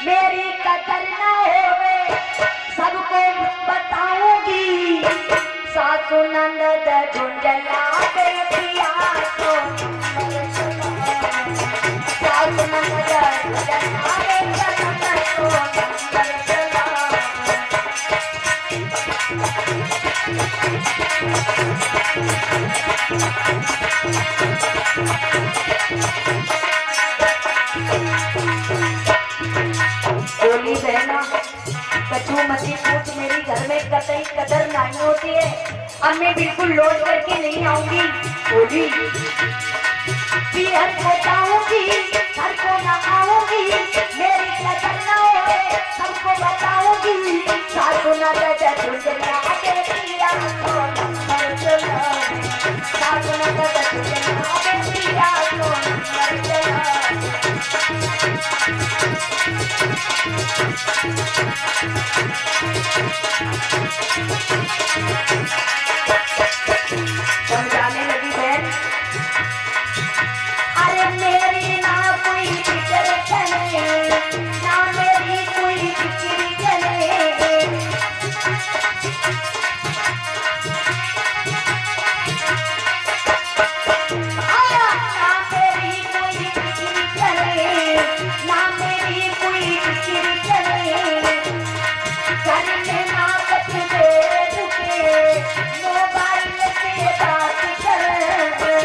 मेरी कदर न होवे सबको बताऊंगी। सासू नंद झुंझला के पिया को सासू नंद झुंझला के पिया को बोली बहना कछू मची पूछ मेरी घर में कतई कदर नहीं होती है। अब मैं बिल्कुल लौट करके नहीं आऊंगी। बोली हर को जाऊंगी हर को ना आऊंगी। मेरी कदर ना होवे सबको बताऊंगी। सासू ना झुंझला के पिया को मर चला। सासू ना झुंझला के पिया को मर चला। समझाने लगी बहन अरे मेरी ना कोई फिक्र करे ना मेरी कोई फिक्र करे। ना मेरी कोई फिक्र करे ना मेरी कोई फिक्र करे। घर में ना कछ दे रुके मोबाइल से बात कर।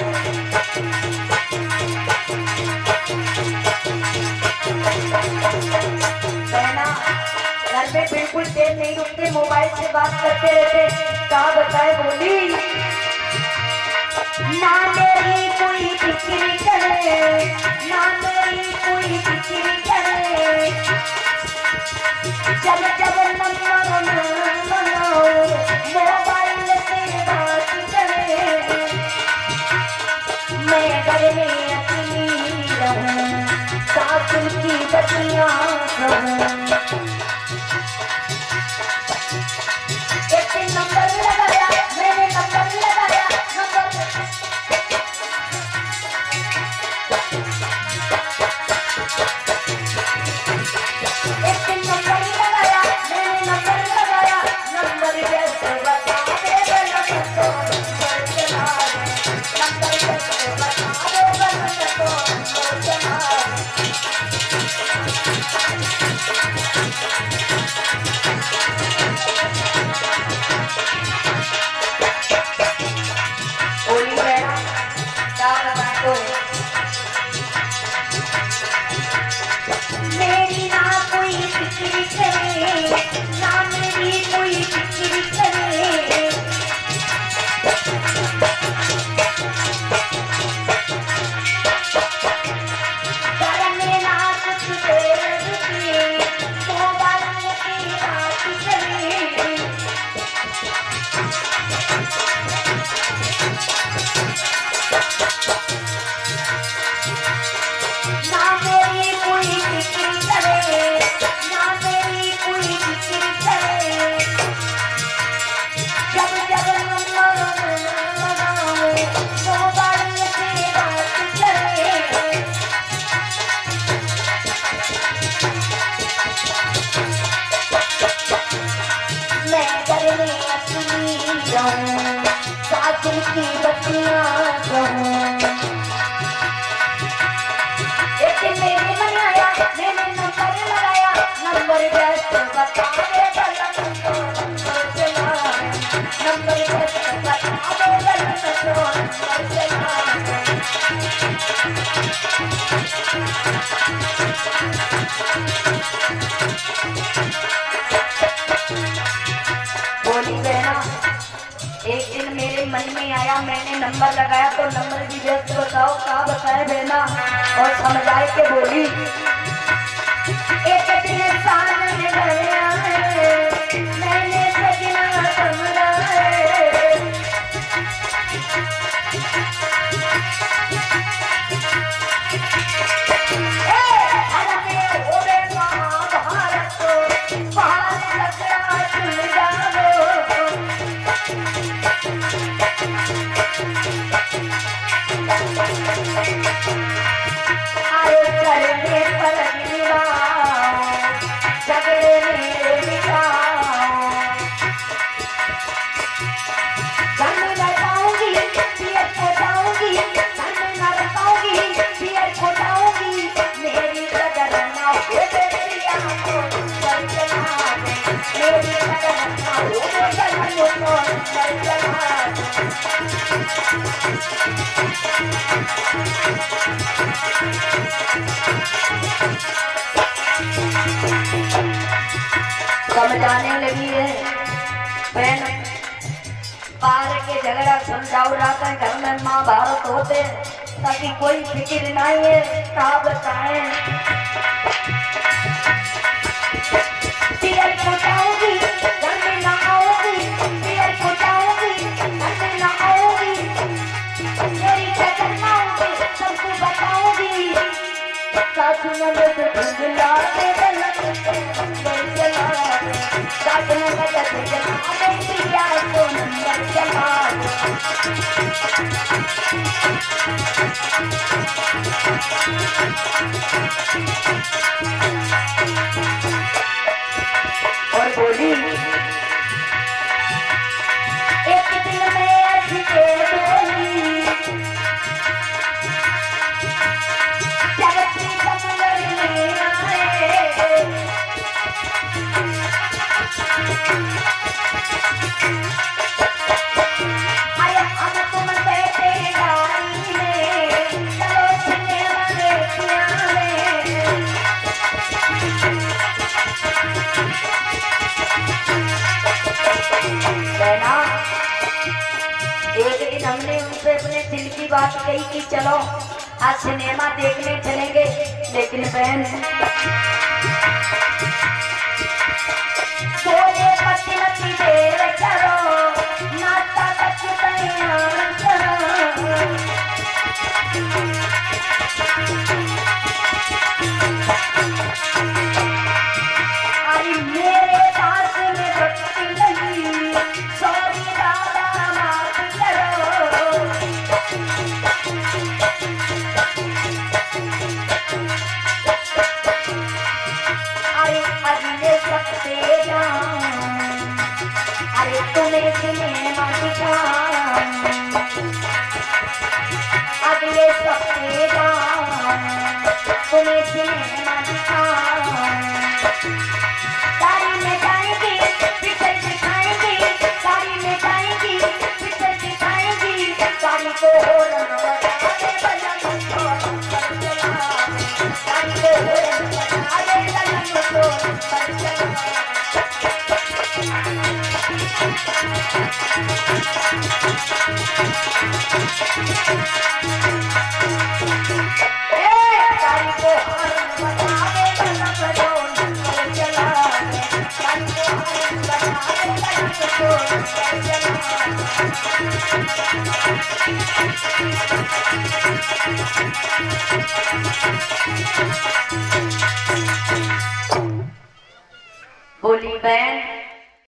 बहना घर में बिल्कुल देर नहीं रुकते मोबाइल से बात करते रहते। कहा बताए बोली ना मेरी कोई फिक्र करे ना मेरी कोई फिक्र करे। जब जब नंबर मनाओ मोबाइल से बात करे। मैं घर में अकेली रहूं सासू की बतियां कहूं। एक नंबर लगाया मैंने नंबर लगाया नंबर जैसे बता दे नंबर जैसे बता दे। बोली बहना क्या लगाए तो मेरी ना कोई फिक्र करे ना मेरी कोई फिक्र करे। घर में ना कुछ देर रुके मोबाइल की बात करे। ना मेरी कोई फिक्र करे ना मेरी कोई फिक्र करे। जब जब नंबर लगाओ मोबाइल से बात करे। मैं घर में अकेली रहूं सासू की बतियां कहूं। एक मेरे मन आया मैंने नंबर लगाया नंबर जैसे बता दे नंबर जैसे बता दे। बोली बहना एक दिन मेरे मन में आया मैंने नंबर लगाया तो नंबर की व्यस्त बताओ कहा बताए बहना। और समझाए के बोली एक दिन सामने गया मैंने सजना समझा जाने लगी है। बहन बाहर के झगड़ा समझाओ रहा था घर में महाभारत होते ताकि कोई फिक्र नहीं है। कहा बताए पियर को जाऊंगी घर में ना आऊंगी, पियर को जाऊंगी घर में ना आऊंगी, मेरी क्या करना होगी सबको बताऊंगी। सासू ननद धुंधला के और बोली एक दिन में अच्छी बोली जगती समझ में आए आया हम तुम बैठे गाड़ी में चलो सिनेमा देखने एक दिन हमने उनसे अपने दिल की बात कही कि चलो आज सिनेमा देखने चलेंगे, लेकिन बहन बोले पति मती देर करो नाता तक तैयार करो। अरे मेरे पास में बच्ची नहीं सॉरी दादा माफ करो। अरे अगले सकते अरे तुम्हें सिनेमा दिखाऊं, अगले सकते तुम्हें सिनेमा दिखाऊं। गाड़ी में जाएंगी पिक्चर दिखाएंगी, गाड़ी में जाएंगी पिक्चर दिखाएंगी, गाड़ी को हॉर्न बजा के बजाने को गाड़ी को हॉर्न बजा के बजाने को